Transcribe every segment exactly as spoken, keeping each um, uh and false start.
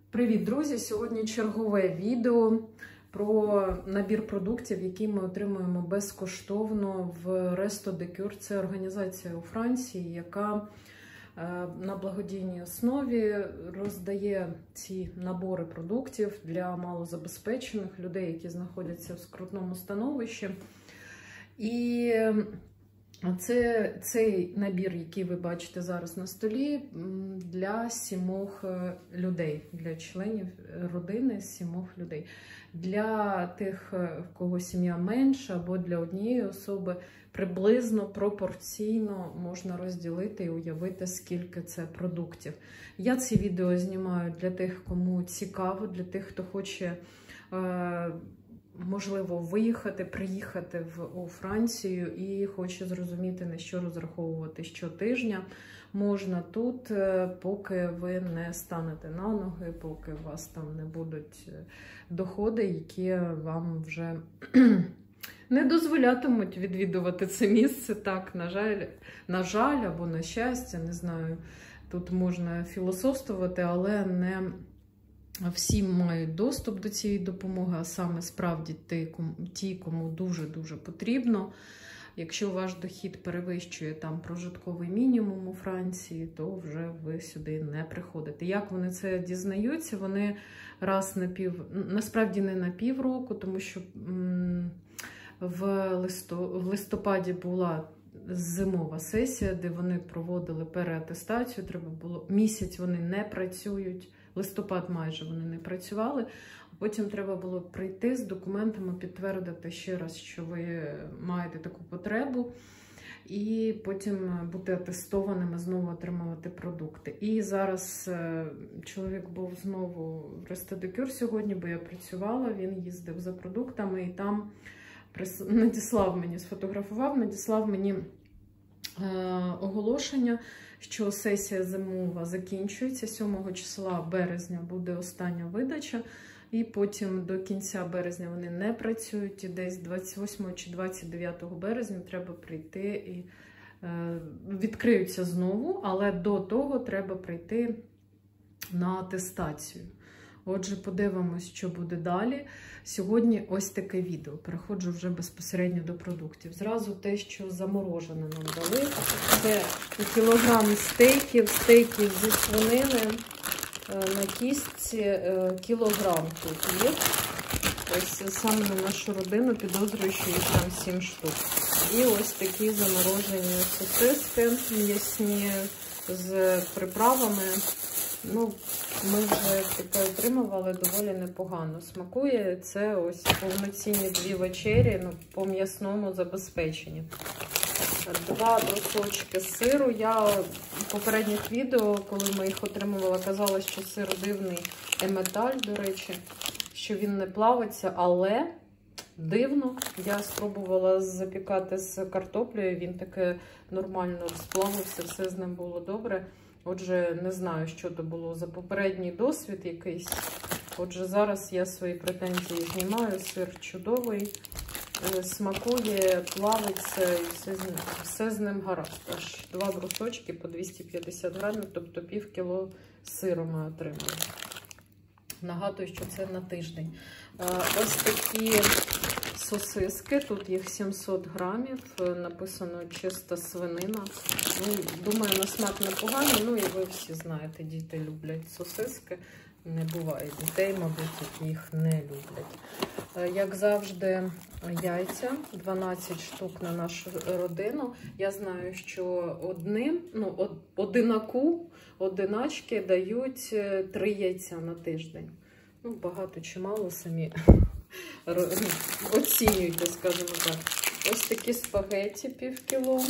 Привіт, друзі! Сьогодні чергове відео про набір продуктів, які ми отримуємо безкоштовно в Resto de Cœur. Це організація у Франції, яка на благодійній основі роздає ці набори продуктів для малозабезпечених людей, які знаходяться в скрутному становищі. І це цей набір, який ви бачите зараз на столі, для сімох людей, для членів родини сімох людей. Для тих, в кого сім'я менша, або для однієї особи приблизно пропорційно можна розділити і уявити, скільки це продуктів. Я ці відео знімаю для тих, кому цікаво, для тих, хто хоче можливо виїхати, приїхати в, у Францію і хоче зрозуміти, на що розраховувати щотижня. Можна тут, поки ви не станете на ноги, поки у вас там не будуть доходи, які вам вже не дозволятимуть відвідувати це місце. Так, на жаль, на жаль, або на щастя, не знаю, тут можна філософствувати, але не всі мають доступ до цієї допомоги, а саме справді ті, кому дуже-дуже потрібно. Якщо ваш дохід перевищує там прожитковий мінімум у Франції, то вже ви сюди не приходите. Як вони це дізнаються? Вони раз на пів, насправді не на півроку, тому що в, листо, в листопаді була зимова сесія, де вони проводили переатестацію, треба було місяць вони не працюють. Листопад майже вони не працювали, а потім треба було прийти з документами, підтвердити ще раз, що ви маєте таку потребу, і потім бути атестованими, знову отримувати продукти. І зараз чоловік був знову в Resto de Cœur сьогодні, бо я працювала, він їздив за продуктами і там надіслав мені, сфотографував, надіслав мені оголошення, що сесія зимова закінчується, сьомого числа березня буде остання видача, і потім до кінця березня вони не працюють, і десь двадцять восьмого чи двадцять дев'ятого березня треба прийти і е, відкриються знову, але до того треба прийти на атестацію. Отже, подивимось, що буде далі. Сьогодні ось таке відео. Переходжу вже безпосередньо до продуктів. Зразу те, що заморожене нам дали. Це кілограм стейків, стейків зі свинини на кістці. Кілограм тут є. Ось саме на нашу родину підозрюю, що їх там сім штук. І ось такі заморожені сосиски м'ясні з приправами. Ну, ми вже таке отримували, доволі непогано смакує. Це ось повноцінні дві вечері, ну, по м'ясному забезпеченні. Два брусочки сиру. Я в попередніх відео, коли ми їх отримували, казала, що сир дивний еметаль, до речі, що він не плавиться, але дивно. Я спробувала запікати з картоплею, він таке нормально розплавився, все з ним було добре. Отже, не знаю, що то було за попередній досвід якийсь. Отже, зараз я свої претензії знімаю. Сир чудовий, смакує, плавиться, і все з ним, все з ним гаразд. Аж два брусочки по двісті п'ятдесят грамів, тобто пів кіло сиру ми отримали. Нагадую, що це на тиждень. Ось такі сосиски, тут їх сімсот грамів, написано чиста свинина. Ну, думаю, на смак непоганий, ну і ви всі знаєте, діти люблять сосиски. Не буває дітей, мабуть, які їх не люблять. Як завжди, яйця, дванадцять штук на нашу родину. Я знаю, що одним, ну, одинаку, одиначки дають три яйця на тиждень. Ну, багато чи мало, самі оцінюйте, скажімо так. Ось такі спагетті пів кіло.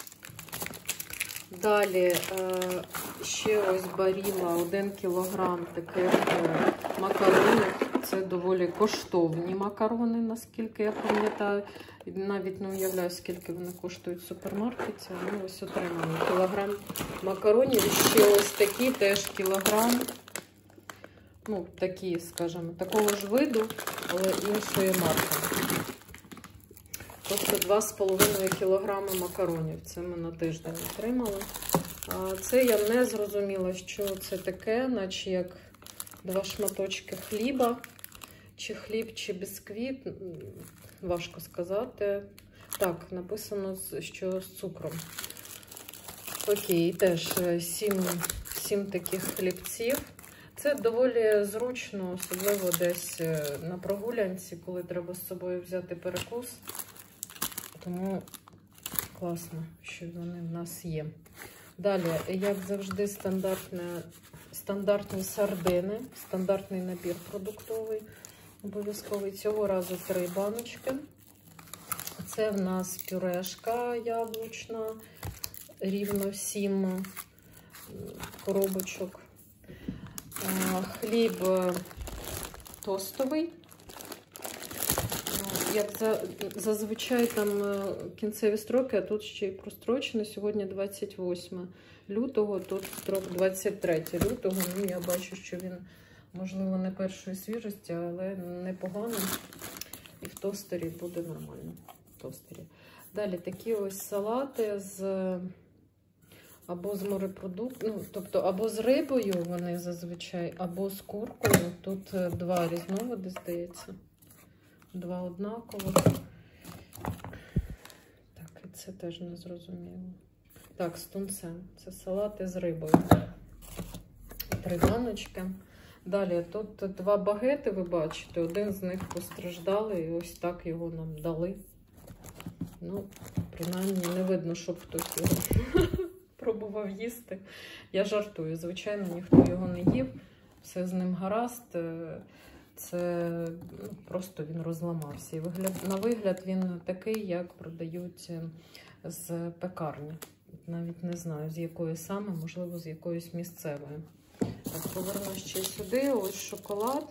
Далі ще ось Барілла один кілограм таких макаронів. Це доволі коштовні макарони, наскільки я пам'ятаю. Навіть не уявляю, скільки вони коштують в супермаркеті. Ну, ось отримали кілограм макаронів. Ще ось такі теж кілограм. Ну, такі, скажімо, такого ж виду, але іншої марки. Тобто два з половиною кілограми макаронів. Це ми на тиждень отримали. А це я не зрозуміла, що це таке, наче як два шматочки хліба. Чи хліб, чи бісквіт, важко сказати. Так, написано, що з цукром. Окей, теж сім таких хлібців. Це доволі зручно, особливо десь на прогулянці, коли треба з собою взяти перекус. Тому класно, що вони в нас є. Далі, як завжди, стандартні сардини, стандартний набір продуктовий, обов'язковий. Цього разу три баночки. Це в нас пюрешка яблучна, рівно сім коробочок. Хліб тостовий. Як зазвичай там кінцеві строки, а тут ще й прострочено. Сьогодні двадцять восьме лютого, тут строк двадцять третє лютого. Ну, я бачу, що він, можливо, не першої свіжості, але непогано. І в тостері буде нормально. В тостері. Далі такі ось салати з або з морепродуктів, ну, тобто або з рибою вони зазвичай, або з куркою. Тут два різновиди, здається. Два однакових. Так, і це теж не зрозуміло. Так, з тунцем. Це салати з рибою. Три баночки. Далі тут два багети, ви бачите. Один з них постраждали і ось так його нам дали. Ну, принаймні не видно, щоб хтось його пробував їсти. Я жартую. Звичайно, ніхто його не їв. Все з ним гаразд. Це ну, просто він розламався. І вигляд, на вигляд він такий, як продають з пекарні. Навіть не знаю, з якої саме, можливо, з якоїсь місцевої. Так, поверну ще сюди. Ось шоколад.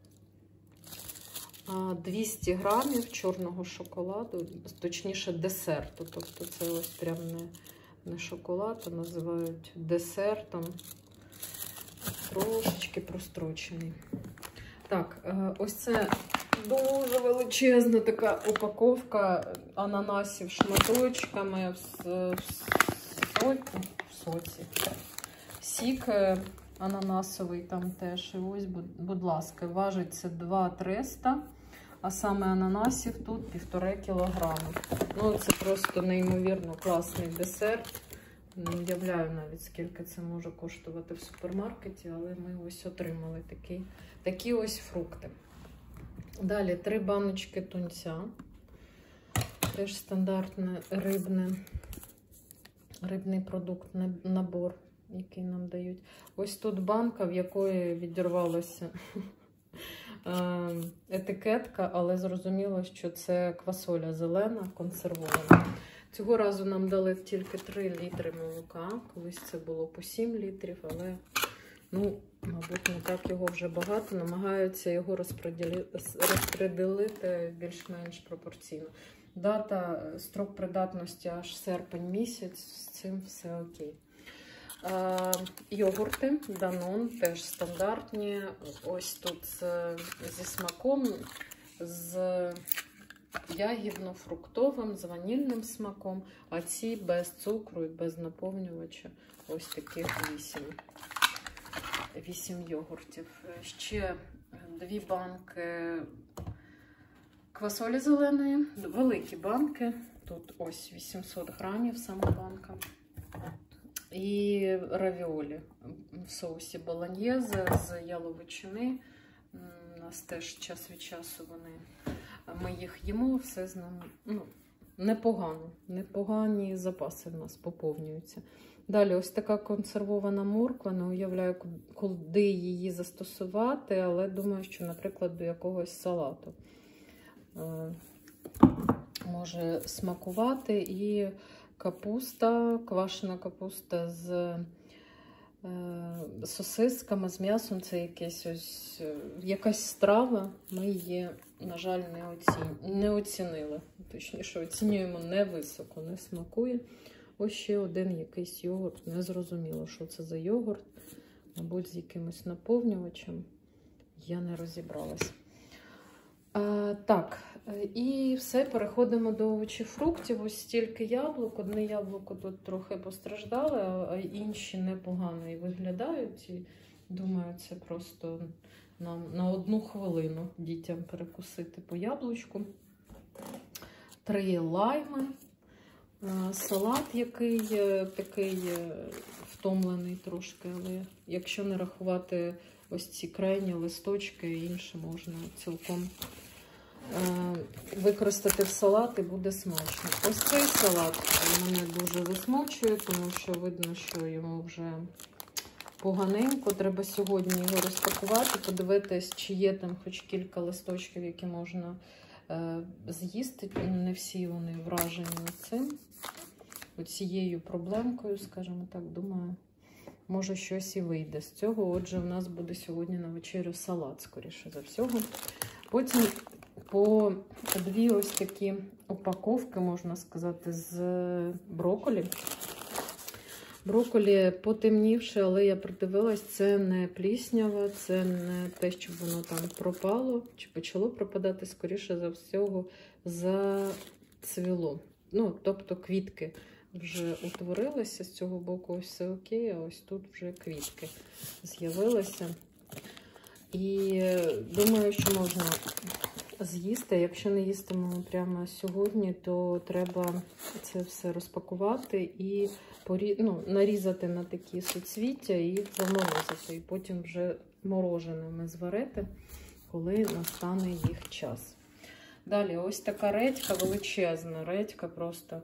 двісті грамів чорного шоколаду, точніше десерту. Тобто це ось прям не, не шоколад, а називають десертом. Трошечки прострочений. Так, ось це дуже величезна така упаковка ананасів шматочками в, в, в соці. Сік ананасовий там теж. І ось, будь ласка, важить це два триста, а саме ананасів тут півтора кілограми. Ну, це просто неймовірно класний десерт. Не уявляю навіть, скільки це може коштувати в супермаркеті, але ми ось отримали такі, такі ось фрукти. Далі три баночки тунця. Теж стандартний рибний, рибний продукт, набор, який нам дають. Ось тут банка, в якої відірвалася етикетка, але зрозуміло, що це квасоля зелена, консервована. Цього разу нам дали тільки три літри молока. Колись це було по сім літрів, але, ну, мабуть, не так його вже багато. Намагаються його розподілити більш-менш пропорційно. Дата, строк придатності аж серпень місяць, з цим все окей. А, йогурти Данон, теж стандартні. Ось тут з, зі смаком, з ягідно-фруктовим, з ванільним смаком, а ці без цукру і без наповнювача. Ось таких вісім. Вісім йогуртів. Ще дві банки квасолі зеленої, великі банки. Тут ось вісімсот грамів сама банка. І равіолі в соусі болоньєзе з яловичини. У нас теж час від часу вони, ми їх їмо, все з нами, ну, непогано. Непогані запаси в нас поповнюються. Далі ось така консервована морква. Не уявляю, куди її застосувати, але думаю, що, наприклад, до якогось салату може смакувати. І капуста, квашена капуста з е, сосисками, з м'ясом. Це якесь ось, якась страва. Ми її, на жаль, не, оці... не оцінили. Точніше, оцінюємо невисоко, не смакує. Ось ще один якийсь йогурт. Не зрозуміло, що це за йогурт. Мабуть, з якимось наповнювачем. Я не розібралась. А, так, і все, переходимо до овочів, фруктів. Ось стільки яблук. Одне яблуко тут трохи постраждало, а інші непогано і виглядають. І Думаю, це просто нам на одну хвилину дітям перекусити по яблучку. Три лайми. Салат, який такий втомлений трошки, але якщо не рахувати ось ці крайні листочки, інше можна цілком використати в салат і буде смачно. Ось цей салат мене дуже засмучує, тому що видно, що йому вже поганенько. Треба сьогодні його розпакувати, подивитись, чи є там хоч кілька листочків, які можна е, з'їсти. Не всі вони вражені цим. Оцією проблемкою, скажімо так, думаю, може щось і вийде з цього. Отже, в нас буде сьогодні на вечерю салат, скоріше за всього. Потім по дві ось такі упаковки, можна сказати, з брокколі. Брокколі потемнівше, але я придивилась, це не пліснява, це не те, щоб воно там пропало, чи почало пропадати, скоріше за всього, зацвіло. Ну, тобто квітки вже утворилися, з цього боку ось все окей, а ось тут вже квітки з'явилися. І думаю, що можна з'їсти. Якщо не їстимемо прямо сьогодні, то треба це все розпакувати і порі... ну, нарізати на такі суцвіття і заморозити. І потім вже мороженими зварити, коли настане їх час. Далі ось така редька, величезна редька, просто,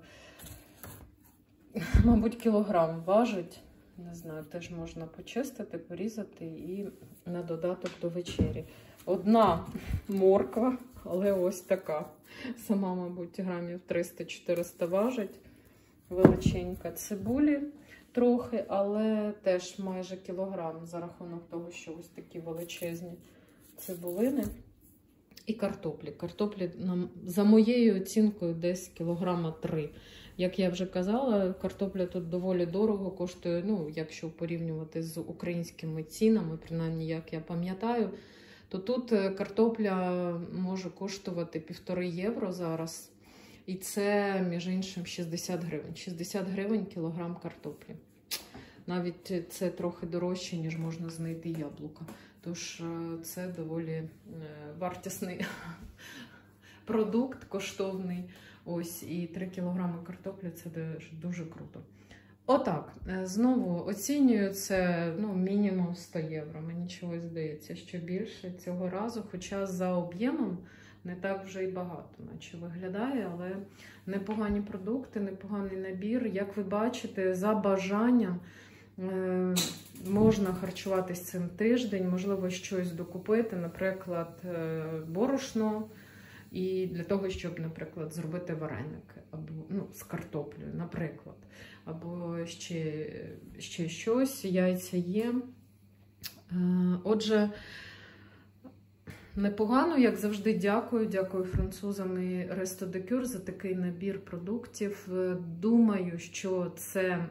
мабуть, кілограм важить. Не знаю, теж можна почистити, порізати і на додаток до вечері. Одна морква, але ось така. Сама, мабуть, грамів триста-чотириста важить. Величенька цибулі трохи, але теж майже кілограм за рахунок того, що ось такі величезні цибулини. І картоплі. Картоплі, за моєю оцінкою, десь кілограма три. Як я вже казала, картопля тут доволі дорого коштує, ну, якщо порівнювати з українськими цінами, принаймні, як я пам'ятаю, то тут картопля може коштувати півтори євро зараз. І це, між іншим, шістдесят гривень. шістдесят гривень кілограм картоплі. Навіть це трохи дорожче, ніж можна знайти яблука. Тож це доволі вартісний продукт, коштовний. Ось, і три кілограми картоплі – це дуже круто. Отак, знову оцінюю це, ну, мінімум сто євро. Мені чогось здається, що більше цього разу, хоча за об'ємом не так вже і багато, наче виглядає, але непогані продукти, непоганий набір. Як ви бачите, за бажанням е можна харчуватись цим тиждень, можливо, щось докупити, наприклад, е борошно, і для того, щоб, наприклад, зробити вареники, або, ну, з картоплею, наприклад, або ще, ще щось, яйця є. Е отже, непогано, як завжди, дякую. Дякую французам і Resto de Coeur за такий набір продуктів. Думаю, що це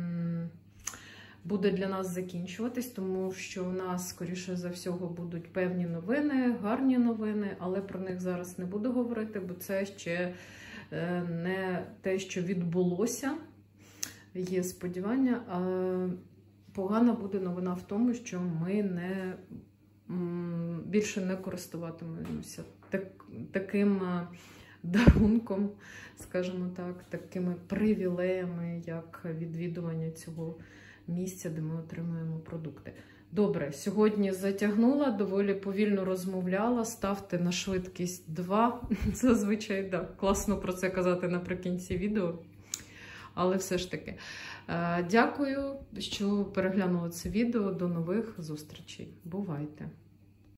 буде для нас закінчуватись, тому що у нас, скоріше за всього, будуть певні новини, гарні новини, але про них зараз не буду говорити, бо це ще не те, що відбулося. Є сподівання. Погана буде новина в тому, що ми не більше не користуватимемося так, таким дарунком, скажімо так, такими привілеями, як відвідування цього місця, де ми отримуємо продукти. Добре, сьогодні затягнула, доволі повільно розмовляла, ставте на швидкість два. Зазвичай, да, класно про це казати наприкінці відео. Але все ж таки, дякую, що переглянули це відео. До нових зустрічей. Бувайте!